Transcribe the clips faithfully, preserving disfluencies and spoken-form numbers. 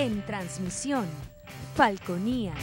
En transmisión, Falconía.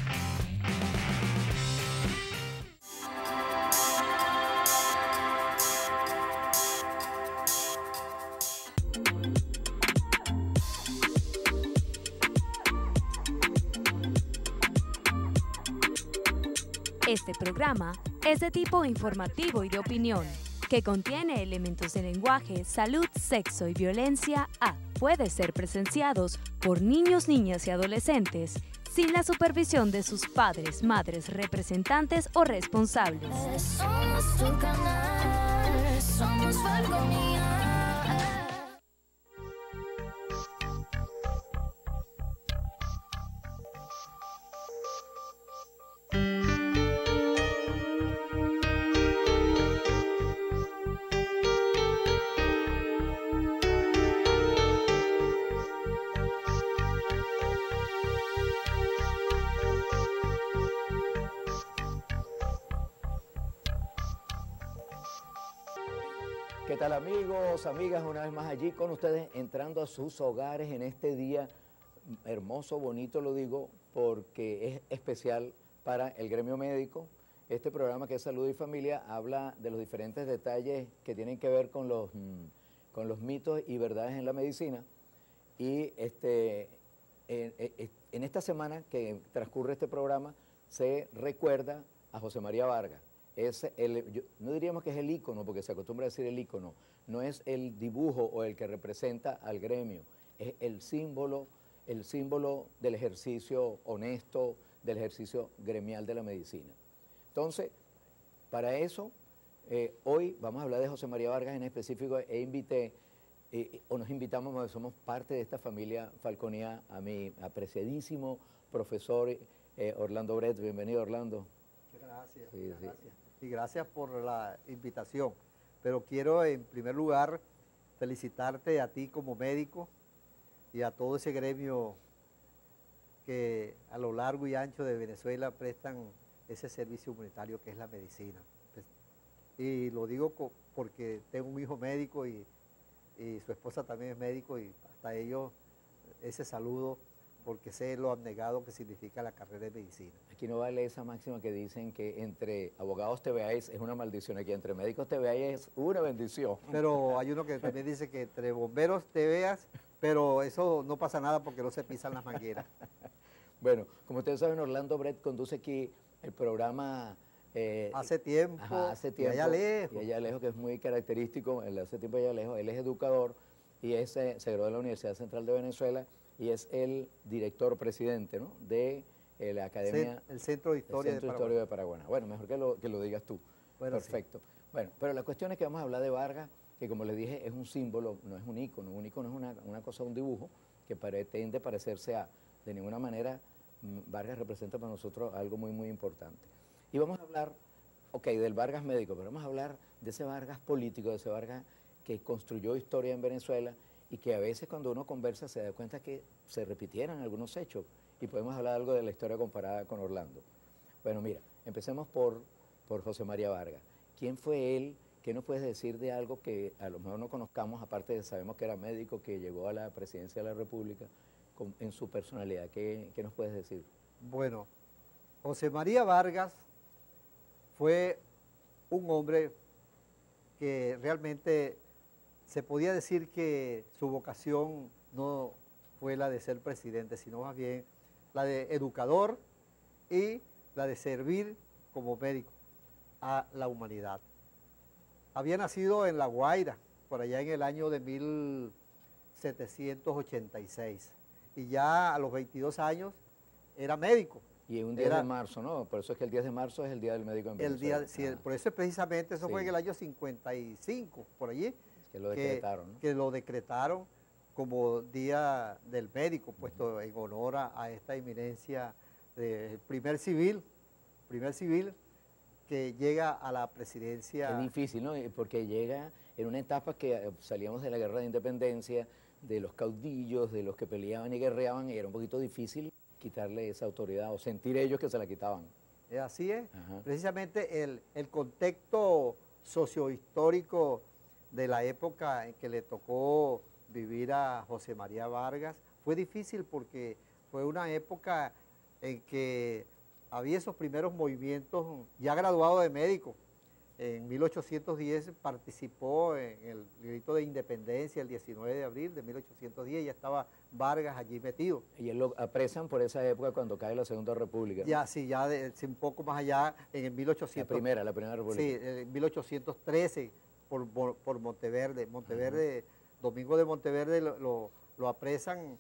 Este programa es de tipo informativo y de opinión, que contiene elementos de lenguaje, salud, sexo y violencia A. Puede ser presenciados por niños, niñas y adolescentes sin la supervisión de sus padres, madres, representantes o responsables. Somos tu canal, somos Falconía. ¿Qué tal, amigos, amigas? Una vez más allí con ustedes, entrando a sus hogares en este día hermoso, bonito, lo digo, porque es especial para el gremio médico. Este programa que es Salud y Familia habla de los diferentes detalles que tienen que ver con los, con los mitos y verdades en la medicina. Y este, en, en esta semana que transcurre este programa se recuerda a José María Vargas. Es el, yo, no diríamos que es el ícono, porque se acostumbra a decir el ícono, no es el dibujo o el que representa al gremio, es el símbolo, el símbolo del ejercicio honesto, del ejercicio gremial de la medicina. Entonces, para eso, eh, hoy vamos a hablar de José María Vargas en específico, e invité, eh, o nos invitamos, porque somos parte de esta familia Falconía, a mi apreciadísimo profesor eh, Orlando Brett. Bienvenido, Orlando. Gracias, Sí, sí. gracias. Y gracias por la invitación. Pero quiero en primer lugar felicitarte a ti como médico y a todo ese gremio que a lo largo y ancho de Venezuela prestan ese servicio humanitario que es la medicina. Pues, y lo digo porque tengo un hijo médico y, y su esposa también es médico, y hasta ellos ese saludo, porque sé lo abnegado que significa la carrera de medicina. Aquí no vale esa máxima que dicen que entre abogados te veáis es una maldición, aquí entre médicos te veáis es una bendición. Pero hay uno que también dice que entre bomberos te veas, pero eso no pasa nada porque no se pisan las mangueras. Bueno, como ustedes saben, Orlando Brett conduce aquí el programa... Eh, hace tiempo, ajá, hace tiempo, y allá lejos. Y allá lejos, que es muy característico, el hace tiempo allá lejos. Él es educador y es, eh, se graduó de la Universidad Central de Venezuela, y es el director presidente, ¿no?, de eh, la Academia... El Centro de Historia, el Centro de, de, Historia de Paraguaná. Bueno, mejor que lo, que lo digas tú. Bueno, perfecto. Sí. Bueno, pero la cuestión es que vamos a hablar de Vargas, que como les dije es un símbolo, no es un ícono. Un ícono es una, una cosa, un dibujo que pretende parecerse a... De ninguna manera Vargas representa para nosotros algo muy, muy importante. Y vamos a hablar, ok, del Vargas médico, pero vamos a hablar de ese Vargas político, de ese Vargas que construyó historia en Venezuela, y que a veces cuando uno conversa se da cuenta que se repitieran algunos hechos, y podemos hablar algo de la historia comparada con Orlando. Bueno, mira, empecemos por, por José María Vargas. ¿Quién fue él? ¿Qué nos puedes decir de algo que a lo mejor no conozcamos, aparte de sabemos que era médico, que llegó a la presidencia de la República, con, en su personalidad? ¿Qué, qué nos puedes decir? Bueno, José María Vargas fue un hombre que realmente... se podía decir que su vocación no fue la de ser presidente, sino más bien la de educador y la de servir como médico a la humanidad. Había nacido en La Guaira, por allá en el año de mil setecientos ochenta y seis, y ya a los veintidós años era médico. Y un diez era, de marzo, ¿no? Por eso es que el diez de marzo es el Día del Médico en Venezuela. El día, sí, por eso es precisamente, eso sí. fue en el año cincuenta y cinco, por allí. Que lo decretaron, ¿no? Que lo decretaron como Día del Médico, puesto uh-huh. en honor a, a esta eminencia del primer civil, primer civil que llega a la presidencia. Es difícil, ¿no? Porque llega en una etapa que salíamos de la guerra de independencia, de los caudillos, de los que peleaban y guerreaban, y era un poquito difícil quitarle esa autoridad o sentir ellos que se la quitaban. Así es. Ajá. Precisamente el, el contexto sociohistórico de la época en que le tocó vivir a José María Vargas. Fue difícil porque fue una época en que había esos primeros movimientos, ya graduado de médico. En mil ochocientos diez participó en el grito de independencia el diecinueve de abril de mil ochocientos diez, ya estaba Vargas allí metido. Y él lo apresan por esa época cuando cae la Segunda República. Ya, sí, ya de, sí, un poco más allá, en el mil ochocientos... La primera, la primera República. Sí, en mil ochocientos trece, por, por, por Monteverde. Monteverde, uh-huh. Domingo de Monteverde lo, lo, lo apresan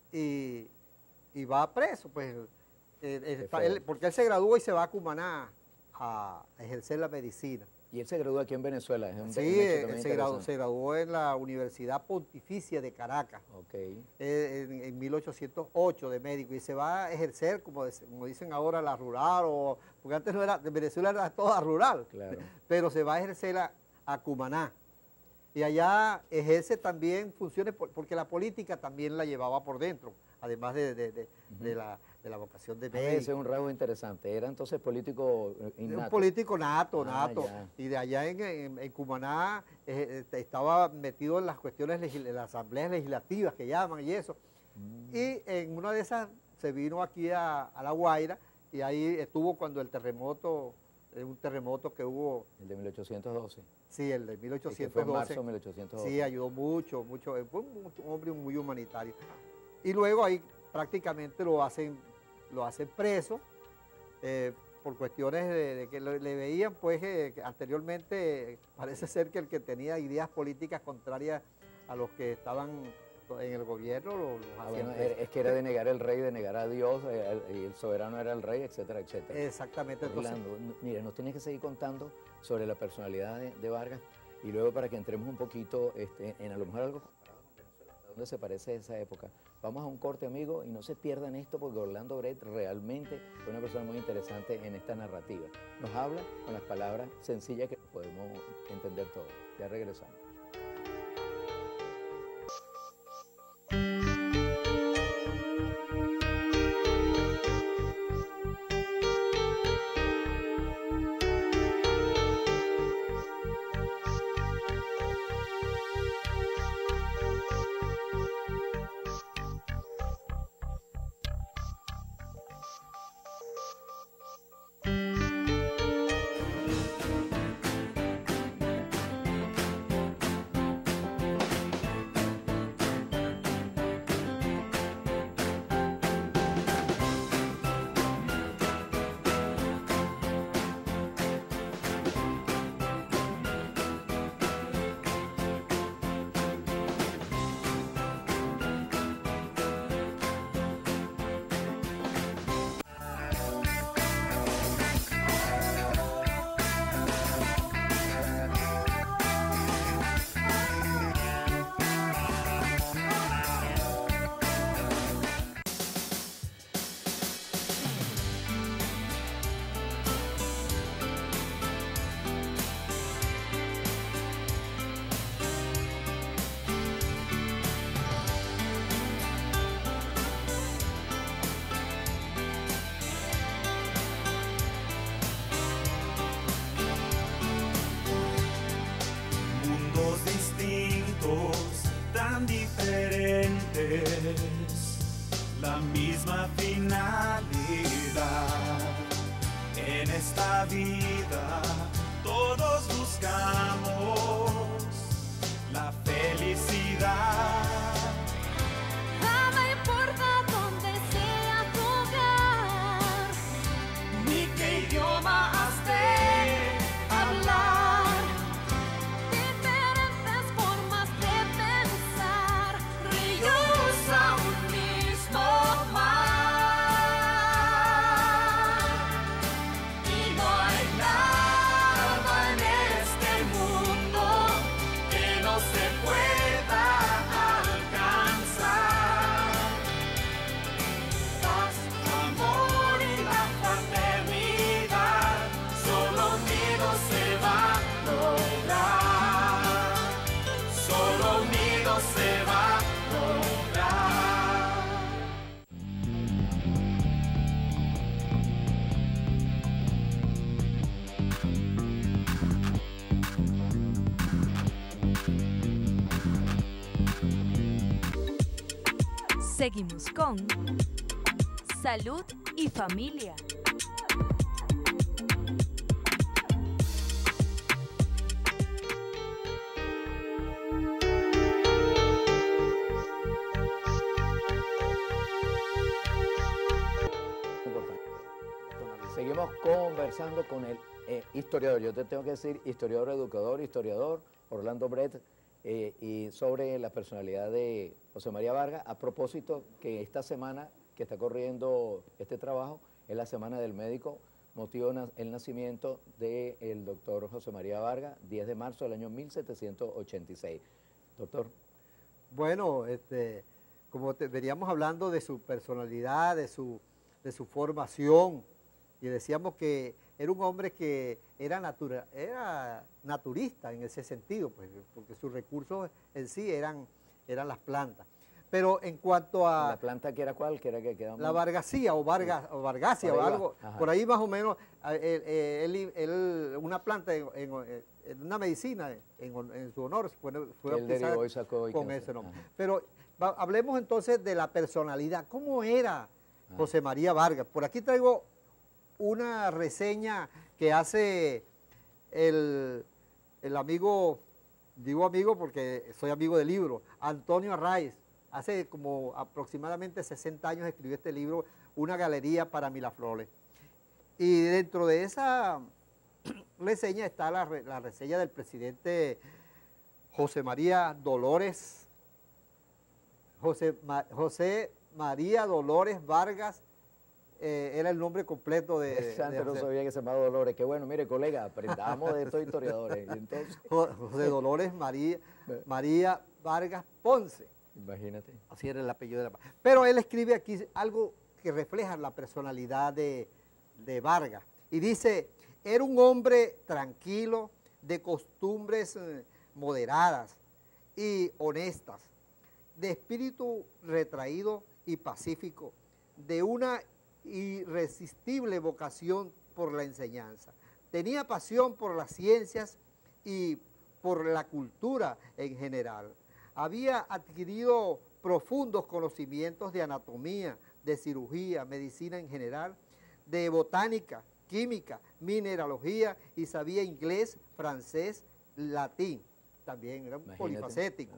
y, y va preso, pues, eh, está, él, porque él se gradúa y se va a Cumaná a ejercer la medicina. ¿Y él se graduó aquí en Venezuela? Es un, sí, un él se graduó, se graduó en la Universidad Pontificia de Caracas, okay. eh, en, en mil ochocientos ocho de médico, y se va a ejercer, como, como dicen ahora, la rural, o, porque antes no era, Venezuela era toda rural, claro. Pero se va a ejercer a, a Cumaná. Y allá ejerce también funciones, porque la política también la llevaba por dentro, además de, de, de, uh-huh. de, la, de la vocación de médico. Ese es un rasgo interesante, era entonces político innato. Un político nato, ah, nato. Ya. Y de allá en, en, en Cumaná eh, estaba metido en las cuestiones, de las asambleas legislativas que llaman y eso. Mm. Y en una de esas se vino aquí a, a La Guaira y ahí estuvo cuando el terremoto, un terremoto que hubo. El de mil ochocientos doce. Sí, el de mil ochocientos doce. Que fue en marzo de mil ochocientos doce. Sí, ayudó mucho, mucho. Fue un, un hombre muy humanitario. Y luego ahí prácticamente lo hacen, lo hacen preso eh, por cuestiones de, de que lo, le veían, pues eh, que anteriormente eh, parece ser que el que tenía ideas políticas contrarias a los que estaban en el gobierno lo, los ah, hacían bueno, preso. es que era de negar el rey, de negar a Dios, eh, el, y el soberano era el rey, etcétera, etcétera. Exactamente. Orlando, Entonces, mire, nos tienes que seguir contando sobre la personalidad de, de Vargas y luego para que entremos un poquito este, en a lo mejor algo comparado con Venezuela, ¿a dónde se parece esa época? Vamos a un corte, amigo, y no se pierdan esto porque Orlando Bret realmente fue una persona muy interesante en esta narrativa. Nos habla con las palabras sencillas que podemos entender todos. Ya regresamos. La misma finalidad en esta vida, todos buscamos la felicidad. Nada importa dónde sea tu hogar, ni qué idioma has de hablar. Diferentes formas de pensar, ríos a un mismo mar. Y no hay nada en este mundo que no se pueda Seguimos con Salud y Familia. Seguimos conversando con el eh, historiador, yo te tengo que decir historiador, educador, historiador, Orlando Brett, eh, y sobre la personalidad de José María Vargas, a propósito que esta semana que está corriendo este trabajo es la Semana del Médico, motivo na el nacimiento del doctor José María Vargas, diez de marzo del año mil setecientos ochenta y seis. Doctor. Bueno, este, como te, veníamos hablando de su personalidad, de su, de su formación, y decíamos que era un hombre que era, natura, era naturista en ese sentido, pues, porque sus recursos en sí eran, eran las plantas. Pero en cuanto a... ¿La planta que era cuál? Que era que quedamos... La Vargasía o, Vargas, o Vargasia o algo, Ajá. Por ahí más o menos, él, él, él, una planta en, en, en una medicina en, en su honor fue, fue él derivó y sacó y con que ese nombre. Ajá. Pero va, hablemos entonces de la personalidad. ¿Cómo era José María Vargas? Por aquí traigo una reseña que hace el, el amigo, digo amigo porque soy amigo del libro, Antonio Arraiz. Hace como aproximadamente sesenta años escribió este libro, Una galería para Miraflores. Y dentro de esa reseña está la, la reseña del presidente José María Dolores, José, Ma, José María Dolores Vargas, eh, era el nombre completo de... Santo, de no José, sabía que se llamaba Dolores. Qué bueno, mire, colega, aprendamos de estos historiadores. Y entonces, José Dolores María, María Vargas Ponce. imagínate. Así era el apellido de la... Pero él escribe aquí algo que refleja la personalidad de, de Vargas. Y dice, era un hombre tranquilo, de costumbres eh, moderadas y honestas, de espíritu retraído y pacífico, de una irresistible vocación por la enseñanza. Tenía pasión por las ciencias y por la cultura en general. Había adquirido profundos conocimientos de anatomía, de cirugía, medicina en general, de botánica, química, mineralogía y sabía inglés, francés, latín. También era un Imagínate. polifacético.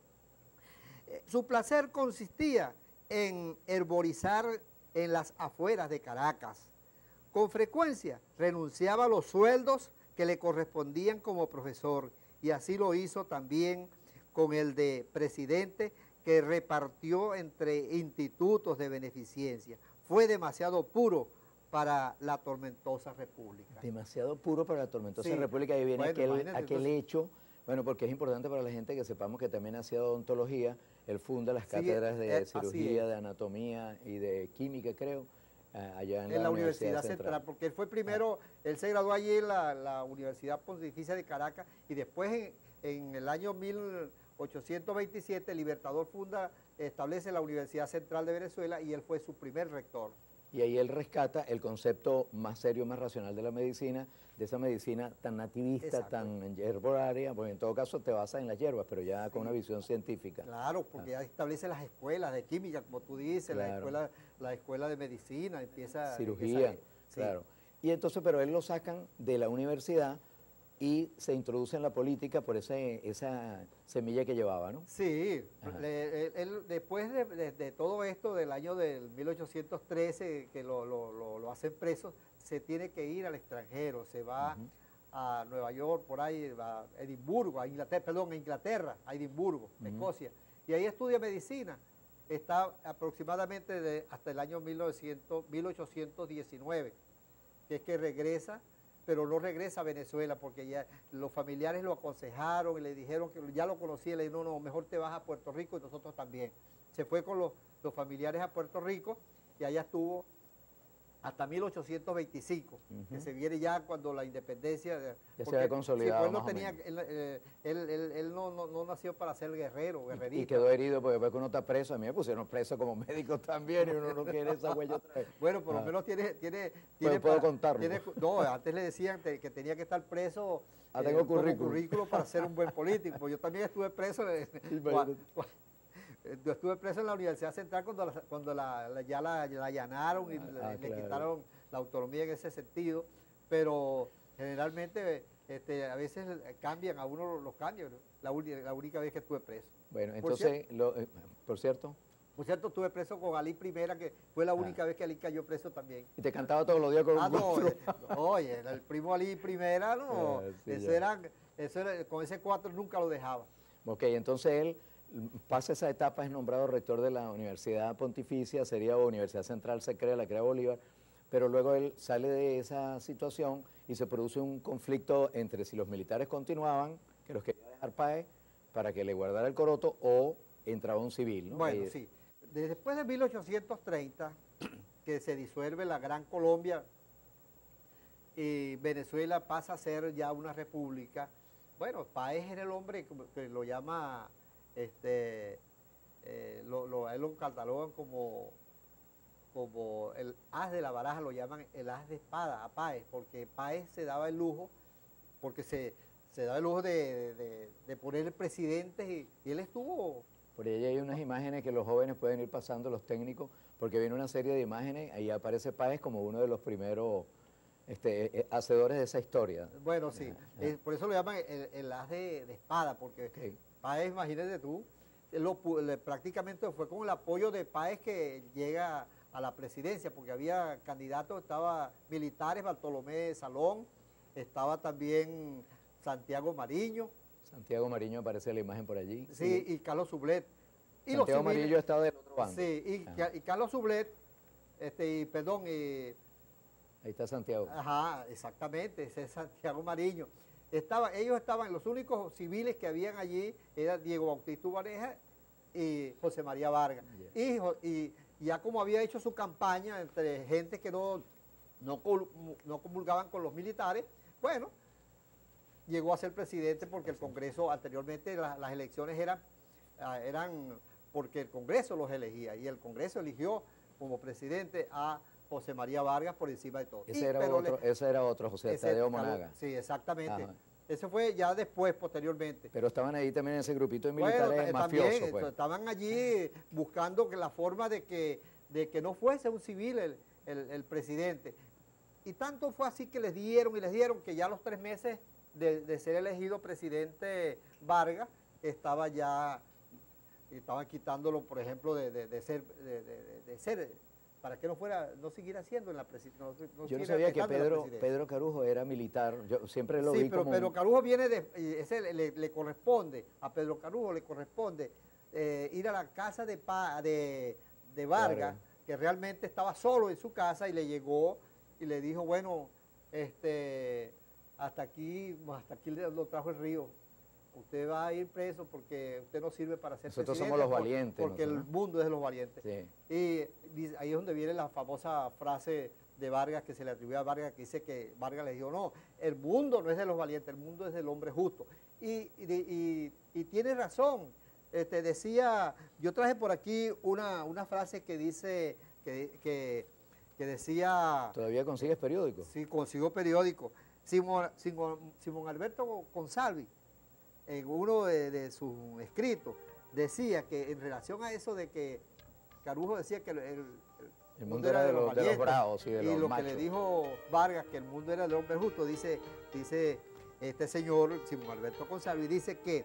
Eh, Su placer consistía en herborizar en las afueras de Caracas. Con frecuencia renunciaba a los sueldos que le correspondían como profesor y así lo hizo también con el de presidente que repartió entre institutos de beneficencia. Fue demasiado puro para la tormentosa república. Demasiado puro para la tormentosa Sí. república. Y viene Bueno, aquel, imagínate, aquel entonces- hecho, bueno, porque es importante para la gente que sepamos que también hacía odontología. Él funda las Sí, cátedras de eh, así cirugía, es. de anatomía y de química, creo, eh, allá en, En la Universidad Central, porque él fue primero, él se graduó allí en la, la Universidad Pontificia de Caracas y después en, en el año mil ochocientos veintisiete el Libertador funda, establece la Universidad Central de Venezuela y él fue su primer rector. Y ahí él rescata el concepto más serio, más racional de la medicina, de esa medicina tan nativista, Exacto. tan herbolaria, pues en todo caso te basas en las hierbas, pero ya con una visión científica. Claro, porque ya establece las escuelas de química, como tú dices, la, Claro. escuela, la escuela de medicina, empieza... Cirugía, empieza- sí. claro. Y entonces, pero él lo sacan de la universidad y se introduce en la política por ese, esa semilla que llevaba, ¿no? Sí, Ajá. le- él, él, después de, de- de todo esto del año del mil ochocientos trece, que lo, lo, lo, lo hacen preso, se tiene que ir al extranjero, se va Ujú. a Nueva York, por ahí, a Edimburgo, a Inglaterra, perdón, a Inglaterra, a Edimburgo, Ujú. Escocia, y ahí estudia medicina. Está aproximadamente de, hasta el año mil novecientos, mil ochocientos diecinueve, que es que regresa, pero no regresa a Venezuela porque ya los familiares lo aconsejaron y le dijeron que ya lo conocía, le dijeron, no, no, mejor te vas a Puerto Rico y nosotros también. Se fue con los, los familiares a Puerto Rico y allá estuvo hasta mil ochocientos veinticinco, que Ujú. se viene ya cuando la independencia... de- se porque- había consolidado sí, pues él no, más o tenía, menos. él, eh, él- él- él no, no- no nació para ser guerrero, guerrerista. Y quedó herido porque después que uno está preso, a mí me pusieron preso como médico también y uno no quiere esa huella otra vez. Bueno, por lo Ah. menos tiene... tiene, Puedo- tiene puedo para- contarlo. tiene- no, antes le decían te- que tenía que estar preso Ah, tengo como currículum. currículo para ser un buen político. Yo también estuve preso. eh, Imagínate. cua- cua- Yo estuve preso en la Universidad Central cuando, la, cuando la, la- ya la, la allanaron y Ah, le, ah, le claro. quitaron la autonomía en ese sentido, pero generalmente este, a veces cambian, a uno los cambian, ¿no? la, uni- la única vez que estuve preso. Bueno, Por entonces, lo- eh, por cierto, Por cierto, estuve preso con Ali Primera, que fue la única vez que Ali cayó preso también. y te cantaba todos los días con Ah, un no, cuatro. eh, oye, el primo Ali Primera, no, Ah, sí, eso ya. era, eso era, con ese cuatro nunca lo dejaba. Ok, entonces él mm, pasa esa etapa, es nombrado rector de la Universidad Pontificia, sería Universidad Central, se crea, la crea Bolívar, pero luego él sale de esa situación y se produce un conflicto entre si los militares continuaban, que los quería dejar Páez, para que le guardara el coroto, o entraba un civil, ¿no? Bueno, Ahí- sí. Después de mil ochocientos treinta, que se disuelve la Gran Colombia y Venezuela pasa a ser ya una república, bueno, Páez era el hombre como que lo llama, este, eh, lo, lo, a él lo catalogan como, como el as de la baraja, lo llaman el as de espada a Páez, porque Páez se daba el lujo, porque se, se daba el lujo de, de, de poner presidentes y, y él estuvo... Por ahí hay unas imágenes que los jóvenes pueden ir pasando, los técnicos, porque viene una serie de imágenes, ahí aparece Páez como uno de los primeros este, eh, hacedores de esa historia. Bueno, sí, Ajá, eh, ajá. por eso lo llaman el, el as de, de espada, porque Ok. Páez, imagínate tú, él lo pu- le- prácticamente fue con el apoyo de Páez que llega a la presidencia, porque había candidatos, estaba militares, Bartolomé Salón, estaba también Santiago Mariño, Santiago Mariño aparece la imagen por allí. sí, y Carlos Sublet. Y los Santiago civiles- Mariño estaba del otro bando. Sí, y, Ajá. y Carlos Sublet, este, y, perdón, y, Ahí está Santiago. Ajá, exactamente, ese es Santiago Mariño. Estaba, ellos estaban, los únicos civiles que habían allí eran Diego Bautista Ubareja y José María Vargas. Ya. Y, Jo- y ya como había hecho su campaña entre gente que no, no, col- no comulgaban con los militares, bueno, llegó a ser presidente porque el Congreso, anteriormente la- las elecciones eran, ah, eran porque el Congreso los elegía y el Congreso eligió como presidente a José María Vargas por encima de todo. Ese Y- era, pero le- otro, ese era otro, José ese- Tadeo Carlos- Monaga. Sí, exactamente. Ajá. Ese fue ya después, posteriormente. Pero estaban ahí también en ese grupito de Bueno, militares ta- mafiosos, también, pues. estaban allí buscando que la forma de que, de que no fuese un civil el, el- el presidente. Y tanto fue así que les dieron y les dieron que ya a los tres meses de, de ser elegido presidente Vargas, estaba ya, estaban quitándolo, por ejemplo, de, de- de ser, de, de- de ser, para que no fuera, no siguiera siendo en la presidencia. No, Yo no siguiera sabía que estando en la Pedro, presidencia. Pedro Carujo era militar. Yo siempre lo Sí, vi pero como... Pedro un- Carujo viene de, y ese le, le- le corresponde, a Pedro Carujo le corresponde eh, ir a la casa de, Pa- de, de Vargas, Vargas. que realmente estaba solo en su casa y le llegó y le dijo, bueno, este, hasta aquí, hasta aquí le- lo trajo el río. Usted va a ir preso porque usted no sirve para ser Nosotros presidente. somos los por- valientes, Porque el nosotros. mundo es de los valientes. Sí. Y dice- ahí es donde viene la famosa frase de Vargas que se le atribuye a Vargas, que dice que Vargas le dijo, no, el mundo no es de los valientes, el mundo es del hombre justo. Y, y, de- y- y tiene razón. Este, decía, yo traje por aquí una, una frase que dice, que, que, que decía, ¿Todavía consigues periódicos? sí, consigo periódico, Simón, Simón, Simón Alberto González, en uno de, de sus escritos, decía que en relación a eso de que Carujo decía que el, el- El mundo era de los- de los valientes, bravos y de los lo machos. que le dijo Vargas, que el mundo era del hombre justo, dice, dice este señor, Simón Alberto González, dice que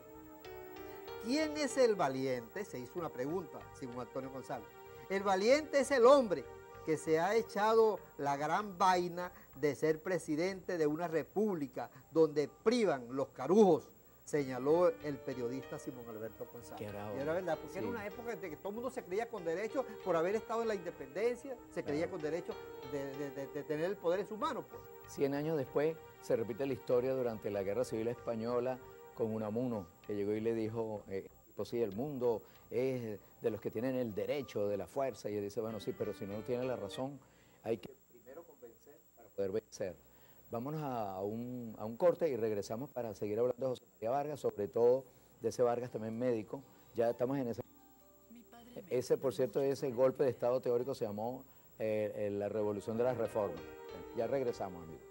¿quién es el valiente? Se hizo una pregunta, Simón Antonio González. El valiente es el hombre que se ha echado la gran vaina de ser presidente de una república donde privan los carujos, señaló el periodista Simón Alberto González. Qué bravo. Y era verdad, porque Sí. era una época de que todo el mundo se creía con derecho por haber estado en la independencia, se creía Claro. con derecho de, de- de- de tener el poder en sus manos, pues. Cien años después se repite la historia durante la Guerra Civil Española con Unamuno, que llegó y le dijo, eh, pues sí, el mundo es de los que tienen el derecho, de la fuerza, y él dice, bueno, sí, pero si no tiene la razón, hay que primero convencer para poder vencer. Vámonos a un, a un corte y regresamos para seguir hablando de José María Vargas, sobre todo de ese Vargas también médico. Ya estamos en ese... Ese, por cierto, ese golpe de Estado teórico se llamó eh, eh, la Revolución de las Reformas. Ya regresamos, amigos.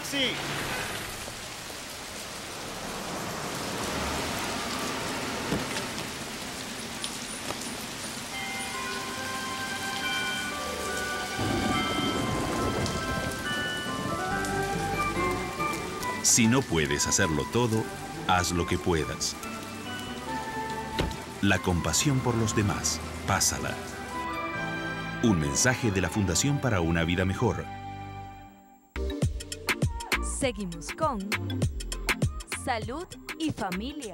así. Si no puedes hacerlo todo, haz lo que puedas. La compasión por los demás, pásala. Un mensaje de la Fundación para una Vida Mejor. Seguimos con Salud y Familia.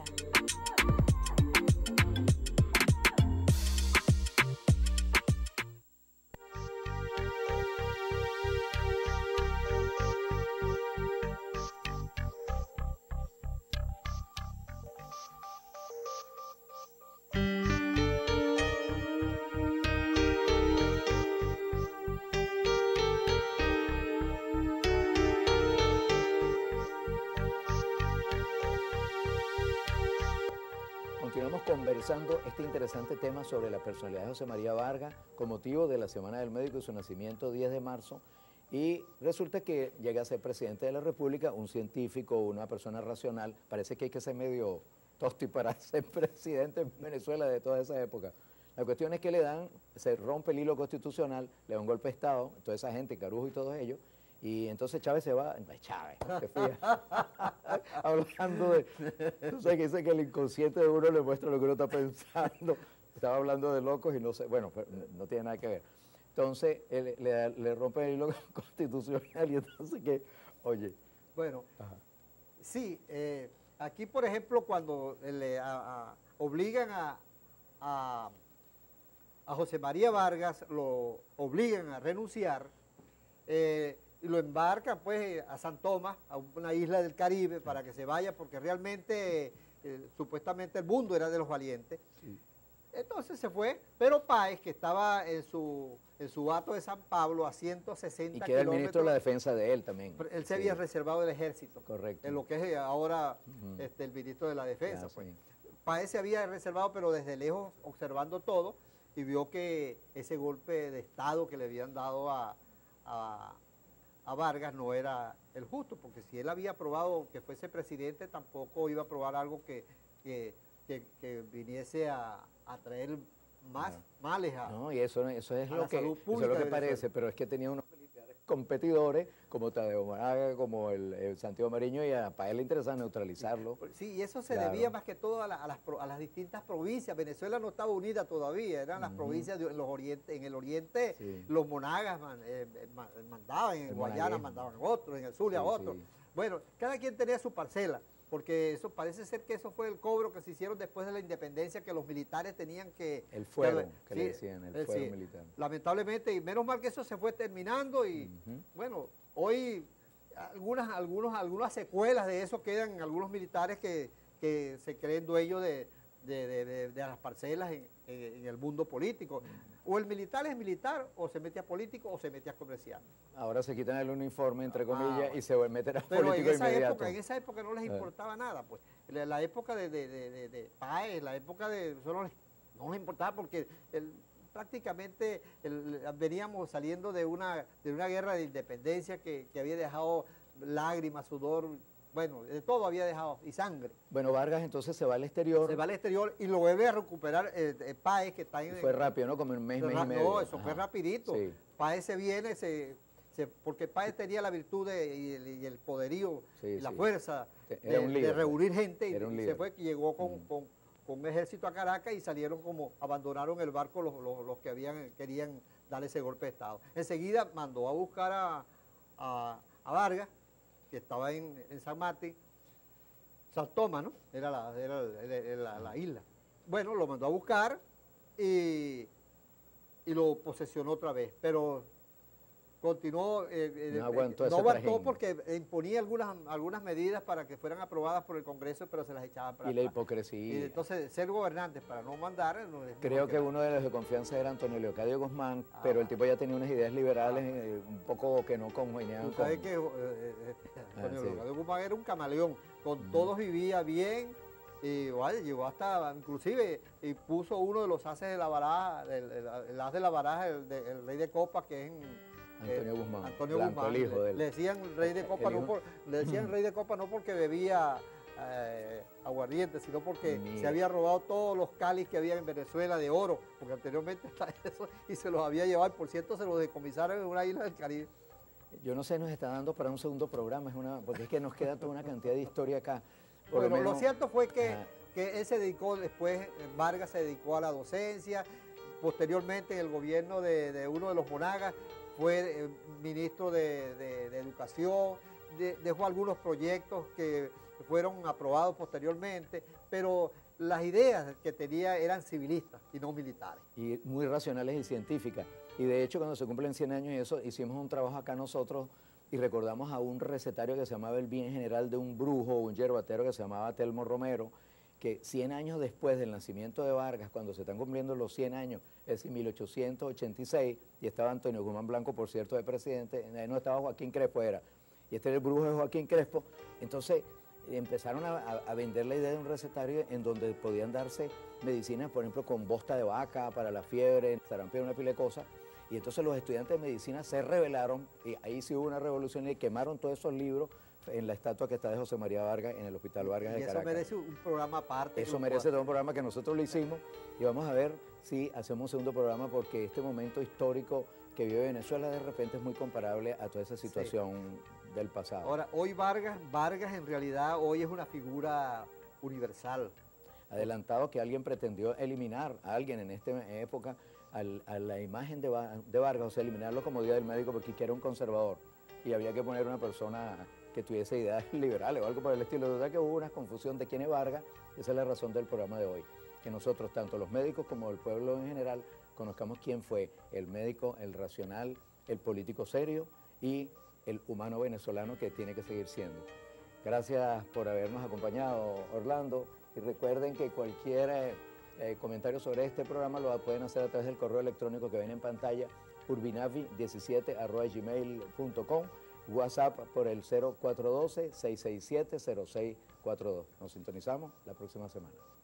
Continuamos conversando este interesante tema sobre la personalidad de José María Vargas con motivo de la Semana del Médico y su nacimiento diez de marzo. Y resulta que llega a ser presidente de la República, un científico, una persona racional. Parece que hay que ser medio tosti para ser presidente en Venezuela de toda esa época. La cuestión es que le dan, se rompe el hilo constitucional, le da un golpe de Estado, toda esa gente, Carujo y todos ellos, y entonces Chávez se va, Chávez, te fijas, hablando de, tú sabes que dice que el inconsciente de uno le muestra lo que uno está pensando, estaba hablando de locos y no sé, bueno, no tiene nada que ver. Entonces él, le, le rompe el hilo constitucional y entonces que, oye. Bueno, Ajá. sí, eh, aquí por ejemplo cuando le a, a, obligan a, a, a José María Vargas, lo obligan a renunciar, eh, y lo embarcan pues a San Tomás, a una isla del Caribe, para que se vaya, porque realmente, eh, supuestamente el mundo era de los valientes. Sí. Entonces se fue, pero Páez, que estaba en su, en su hato de San Pablo a ciento sesenta kilómetros. Y que era el ministro de la defensa de él también. Él se sí. había reservado del ejército. Correcto. En lo que es ahora uh-huh. este, el ministro de la defensa. Ya, pues. Sí. Páez se había reservado, pero desde lejos observando todo, y vio que ese golpe de Estado que le habían dado a, a, a Vargas no era el justo, porque si él había aprobado que fuese presidente, tampoco iba a aprobar algo que, que, que, que viniese a, a traer más no. males a No, y eso, eso es lo que, eso es lo que parece, pero es que tenía unos militares competidores, como Tadeo Moraga, como el, el Santiago Mariño, y a Páez le interesaba neutralizarlo. Sí, y eso se claro. debía más que todo a, la, a, las, a las distintas provincias. Venezuela no estaba unida todavía, eran las uh-huh. provincias de los oriente, en el oriente sí. los monagas man, eh, mandaban, en el Guayana mandaban otros, en el Zulia sí, otros. Sí. Bueno, cada quien tenía su parcela, porque eso parece ser que eso fue el cobro que se hicieron después de la independencia, que los militares tenían que... El fuero, que, que sí, le decían, el fuero sí, militar. Lamentablemente, y menos mal que eso se fue terminando y, uh-huh. bueno, hoy algunas, algunos, algunas secuelas de eso quedan en algunos militares que, que se creen dueños de, de, de, de, de las parcelas en, en, en el mundo político. Uh-huh. O el militar es militar, o se mete a político, o se mete a comercial. Ahora se quitan el uniforme, entre comillas, ah, bueno. y se meten a Pero político en esa inmediato. Época, en esa época no les importaba eh. nada, pues. La, la época de, de, de, de, de Páez, la época de... Eso no les, no les importaba porque el, prácticamente el, veníamos saliendo de una, de una guerra de independencia que, que había dejado lágrimas, sudor, bueno, de todo había dejado, y sangre. Bueno, Vargas entonces se va al exterior. Se va al exterior y lo vuelve a recuperar eh, eh, Páez, que está en... Fue rápido, ¿no? Como un mes, mes y medio. No, eso Ajá. fue rapidito. Sí. Páez se viene, se, se, porque Páez tenía la virtud de, y, el, y el poderío, sí, y la sí. fuerza de, líder, de reunir gente, y, y se fue, y llegó con, mm. con, con un ejército a Caracas y salieron como, abandonaron el barco los, los, los que habían querían dar ese golpe de Estado. Enseguida mandó a buscar a, a, a Vargas, que estaba en, en San Martín, San Tomás, ¿no? Era, la, era, era, era la, la isla. Bueno, lo mandó a buscar y, y lo posesionó otra vez, pero continuó, eh, no aguantó, eh, no aguantó porque imponía algunas, algunas medidas para que fueran aprobadas por el Congreso, pero se las echaban para Y atrás. La hipocresía. Y entonces, ser gobernantes para no mandar... No, Creo no que uno de los de confianza era Antonio Leocadio Guzmán, ah, pero el tipo ya tenía unas ideas liberales ah, eh, un poco que no congeniaban con... ¿Sabes que eh, eh, Antonio ah, sí. Leocadio Guzmán era un camaleón, con mm. todos vivía bien, y vaya, llegó hasta, inclusive, y puso uno de los haces de la baraja, el, el, el as de la baraja, el, de, el rey de copas, que es en... Antonio eh, Guzmán, Antonio Blanco, Guzmán, el hijo le, de él. le decían rey de copa, El no hijo. por, le decían rey de copa no porque bebía eh, aguardiente, sino porque Mira. se había robado todos los cáliz que había en Venezuela de oro, porque anteriormente está eso, y se los había llevado, y por cierto se los decomisaron en una isla del Caribe. Yo no sé, nos está dando para un segundo programa, es una, porque es que nos queda toda una cantidad de historia acá. Por Bueno, lo, menos- cierto fue que, Ajá. que él se dedicó después, eh, Vargas se dedicó a la docencia, posteriormente en el gobierno de, de uno de los Monagas fue eh, ministro de, de- de Educación, de- dejó algunos proyectos que fueron aprobados posteriormente, pero las ideas que tenía eran civilistas y no militares. y muy racionales y científicas. Y de hecho, cuando se cumplen cien años y eso, hicimos un trabajo acá nosotros y recordamos a un recetario que se llamaba El Bien General de un brujo, un yerbatero que se llamaba Telmo Romero, que cien años después del nacimiento de Vargas, cuando se están cumpliendo los cien años, es decir, mil ochocientos ochenta y seis, y estaba Antonio Guzmán Blanco, por cierto, de presidente, ahí no estaba Joaquín Crespo, era, y este era el brujo de Joaquín Crespo, entonces empezaron a, a- a vender la idea de un recetario en donde podían darse medicinas, por ejemplo, con bosta de vaca para la fiebre, sarampión, una pila de cosas. Y entonces los estudiantes de medicina se rebelaron, y ahí sí hubo una revolución y quemaron todos esos libros en la estatua que está de José María Vargas en el Hospital Vargas Y de eso Caracas. merece un programa aparte. Eso que lo merece pueda- todo un programa que nosotros lo hicimos y vamos a ver si hacemos un segundo programa porque este momento histórico que vive Venezuela de repente es muy comparable a toda esa situación del pasado. Ahora, hoy Vargas, Vargas en realidad hoy es una figura universal. Adelantado que alguien pretendió eliminar a alguien en esta época al- a la imagen de, Va- de Vargas, o sea, eliminarlo como día del médico porque era un conservador y había que poner una persona que tuviese ideas liberales o algo por el estilo. De verdad que hubo una confusión de quién es Vargas, esa es la razón del programa de hoy, que nosotros, tanto los médicos como el pueblo en general, conozcamos quién fue el médico, el racional, el político serio y el humano venezolano que tiene que seguir siendo. Gracias por habernos acompañado, Orlando, y recuerden que cualquier eh, eh, comentario sobre este programa lo pueden hacer a través del correo electrónico que ven en pantalla, urbinavi diecisiete arroba gmail punto com, WhatsApp por el cero cuatro uno dos, seis seis siete, cero seis cuatro dos. Nos sintonizamos la próxima semana.